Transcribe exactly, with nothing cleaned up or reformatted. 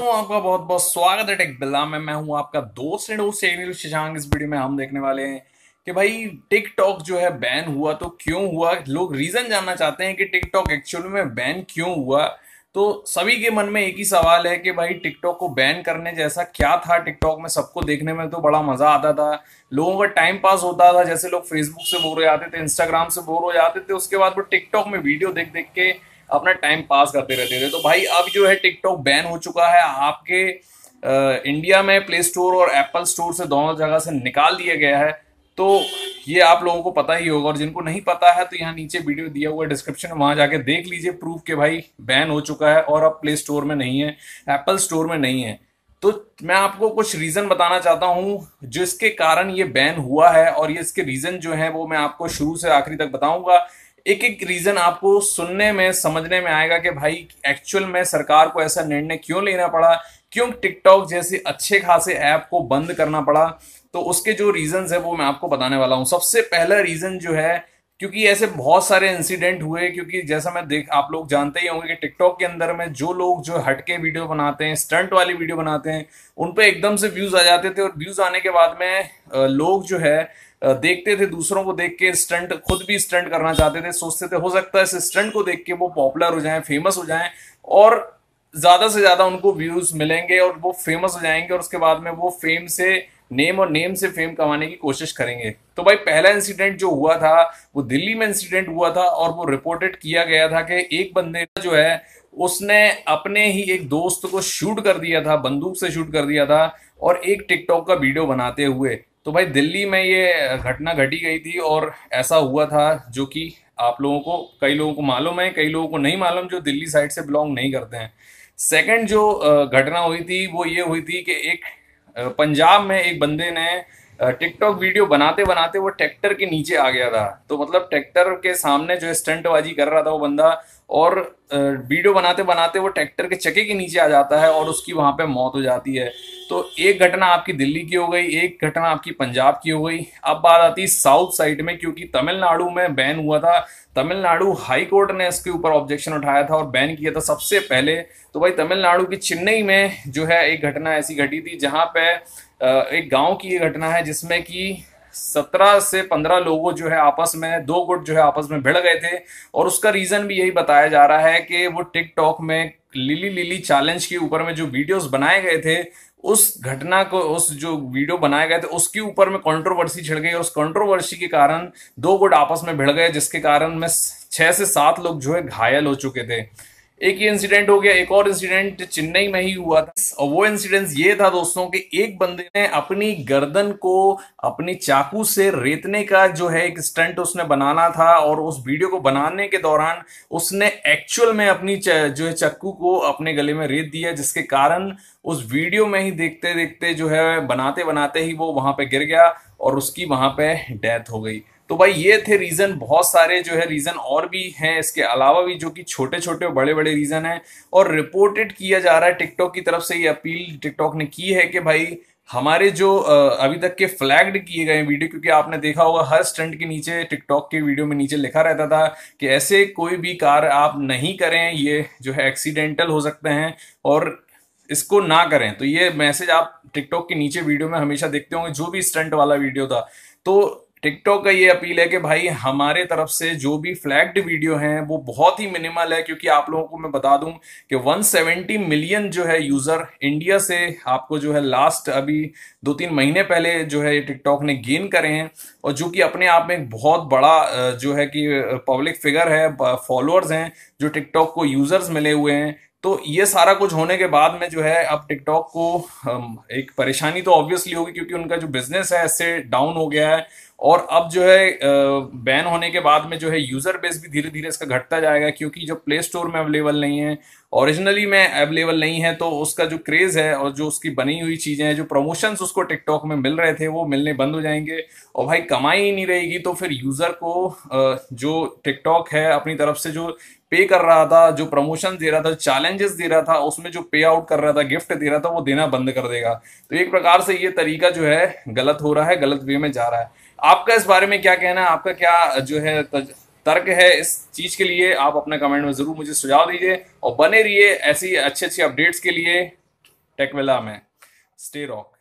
दोस्तों, आपका बहुत बहुत स्वागत है टेक बिल्ला में। मैं हूं आपका दोस्त एंड होस्ट शेखर शशांक। इस वीडियो में हम देखने वाले हैं कि भाई टिकटॉक जो है बैन हुआ तो क्यों हुआ। लोग रीजन जानना चाहते हैं कि टिकटॉक एक्चुअल में बैन क्यों हुआ। तो सभी के मन में एक ही सवाल है कि भाई टिकटॉक को बैन करने जैसा क्या था टिकटॉक में। सबको देखने में तो बड़ा मजा आता था, लोगों का टाइम पास होता था। जैसे लोग फेसबुक से बोर हो जाते थे, इंस्टाग्राम से बोर हो जाते थे, उसके बाद वो टिकटॉक में वीडियो देख देख के अपना टाइम पास करते रहते थे। तो भाई अब जो है टिकटॉक बैन हो चुका है। आपके अ, इंडिया में प्ले स्टोर और एप्पल स्टोर से दोनों जगह से निकाल दिया गया है। तो ये आप लोगों को पता ही होगा, और जिनको नहीं पता है तो यहाँ नीचे वीडियो दिया हुआ है डिस्क्रिप्शन में, वहां जाके देख लीजिए प्रूफ के भाई बैन हो चुका है और अब प्ले स्टोर में नहीं है, एप्पल स्टोर में नहीं है। तो मैं आपको कुछ रीजन बताना चाहता हूं जिसके कारण ये बैन हुआ है, और ये इसके रीजन जो है वो मैं आपको शुरू से आखिरी तक बताऊंगा। एक एक रीजन आपको सुनने में समझने में आएगा कि भाई एक्चुअल में सरकार को ऐसा निर्णय क्यों लेना पड़ा, क्यों टिकटॉक जैसे अच्छे खासे ऐप को बंद करना पड़ा। तो उसके जो रीजंस है वो मैं आपको बताने वाला हूं। सबसे पहला रीजन जो है, क्योंकि ऐसे बहुत सारे इंसिडेंट हुए, क्योंकि जैसा मैं देख आप लोग जानते ही होंगे कि टिकटॉक के अंदर में जो लोग जो हटके वीडियो बनाते हैं, स्टंट वाली वीडियो बनाते हैं, उन पे एकदम से व्यूज आ जाते थे, और व्यूज आने के बाद में अ, लोग जो है अ, देखते थे, दूसरों को देख के स्टंट खुद भी स्टंट करना चाहते थे। सोचते थे हो सकता है इस स्टंट को देख के वो पॉपुलर हो जाएं, फेमस हो जाएं, और ज्यादा से ज्यादा उनको व्यूज मिलेंगे और वो फेमस हो जाएंगे, और उसके बाद में वो फेम से नेम और नेम से फेम कमाने की कोशिश करेंगे। तो भाई पहला इंसिडेंट जो हुआ था वो दिल्ली में इंसिडेंट हुआ था, और वो रिपोर्टेड किया गया था कि एक बंदे जो है उसने अपने ही एक दोस्त को शूट कर दिया था, बंदूक से शूट कर दिया था, और एक टिकटॉक का वीडियो बनाते हुए। तो भाई दिल्ली में ये घटना घटी गई थी, और ऐसा हुआ था जो कि आप लोगों को, कई लोगों को मालूम है, कई लोगों को नहीं मालूम जो दिल्ली साइड से बिलोंग नहीं करते हैं। सेकंड जो अ, घटना हुई थी वो ये हुई थी कि एक अ, पंजाब में एक बंदे ने टिकटॉक वीडियो बनाते बनाते वो ट्रैक्टर के नीचे आ गया था। तो मतलब ट्रैक्टर के सामने जो है स्टंटबाजी कर रहा था वो बंदा, और अ, वीडियो बनाते बनाते वो ट्रैक्टर के चक्के के नीचे आ जाता है और उसकी वहां पे मौत हो जाती है। तो एक घटना आपकी दिल्ली की हो गई, एक घटना आपकी पंजाब की हो गई। अब बात आती है साउथ साइड में, क्योंकि तमिलनाडु में बैन हुआ था। तमिलनाडु हाई कोर्ट ने इसके ऊपर ऑब्जेक्शन उठाया था और बैन किया था सबसे पहले। तो भाई तमिलनाडु की चेन्नई में जो है एक घटना ऐसी घटी थी, जहां पे अ, एक गांव की ये घटना है जिसमें कि सत्रह से पंद्रह लोगों जो है आपस में, दो गुट जो है आपस में भिड़ गए थे। और उसका रीजन भी यही बताया जा रहा है कि वो टिकटॉक में लिली लिली चैलेंज के ऊपर में जो वीडियोस बनाए गए थे, उस घटना को, उस जो वीडियो बनाए गए थे उसके ऊपर में कंट्रोवर्सी छिड़ गई, और उस कंट्रोवर्सी के कारण दो गुट आपस में भिड़ गए, जिसके कारण में छह से सात लोग जो है घायल हो चुके थे। एक ही इंसिडेंट हो गया। एक और इंसिडेंट चेन्नई में ही हुआ था, और वो इंसिडेंट ये था दोस्तों कि एक बंदे ने अपनी गर्दन को अपनी चाकू से रेतने का जो है एक स्टंट उसने बनाना था, और उस वीडियो को बनाने के दौरान उसने एक्चुअल में अपनी जो है चाकू को अपने गले में रेत दिया, जिसके कारण उस वीडियो में ही देखते देखते जो है बनाते बनाते ही वो वहां पे गिर गया और उसकी वहां पे डेथ हो गई। तो भाई ये थे रीजन। बहुत सारे जो है रीजन और भी हैं इसके अलावा भी, जो कि छोटे छोटे और बड़े बड़े रीजन हैं, और रिपोर्टेड किया जा रहा है टिकटॉक की तरफ से। ये अपील टिकटॉक ने की है कि भाई हमारे जो अ, अभी तक के फ्लैग्ड किए गए वीडियो, क्योंकि आपने देखा होगा हर स्टंट के नीचे टिकटॉक के वीडियो में नीचे लिखा रहता था कि ऐसे कोई भी कार्य आप नहीं करें, ये जो है एक्सीडेंटल हो सकते हैं और इसको ना करें। तो ये मैसेज आप टिकटॉक के नीचे वीडियो में हमेशा देखते होंगे, जो भी स्टंट वाला वीडियो था। तो टिकटॉक का ये अपील है कि भाई हमारे तरफ से जो भी फ्लैग्ड वीडियो हैं वो बहुत ही मिनिमल है, क्योंकि आप लोगों को मैं बता दूं कि एक सौ सत्तर मिलियन जो है यूजर इंडिया से आपको जो है लास्ट अभी दो तीन महीने पहले जो है टिकटॉक ने गेन करे हैं, और जो कि अपने आप में एक बहुत बड़ा अ, जो है कि पब्लिक फिगर है, फॉलोअर्स हैं जो टिकटॉक को यूजर्स मिले हुए हैं। तो ये सारा कुछ होने के बाद में जो है अब टिकटॉक को हम, एक परेशानी तो ऑब्वियसली होगी, क्योंकि उनका जो बिजनेस है इससे डाउन हो गया है। और अब जो है बैन होने के बाद में जो है यूजर बेस भी धीरे धीरे इसका घटता जाएगा, क्योंकि जो प्ले स्टोर में अवेलेबल नहीं है, ओरिजिनली में अवेलेबल नहीं है, तो उसका जो क्रेज है और जो उसकी बनी हुई चीजें हैं, जो प्रमोशंस उसको टिकटॉक में मिल रहे थे, वो मिलने बंद हो जाएंगे। और भाई कमाई ही नहीं रहेगी, तो फिर यूजर को अ, जो टिकटॉक है अपनी तरफ से जो पे कर रहा था, जो प्रमोशन दे रहा था, चैलेंजेस दे रहा था, उसमें जो पे आउट कर रहा था, गिफ्ट दे रहा था, वो देना बंद कर देगा। तो एक प्रकार से ये तरीका जो है गलत हो रहा है, गलत वे में जा रहा है। आपका इस बारे में क्या कहना है, आपका क्या जो है तर्क है इस चीज के लिए? आप अपने कमेंट में जरूर मुझे सुझाव दीजिए, और बने रहिए ऐसी अच्छी अच्छी अपडेट्स के लिए। टेकविला में। Stay rock.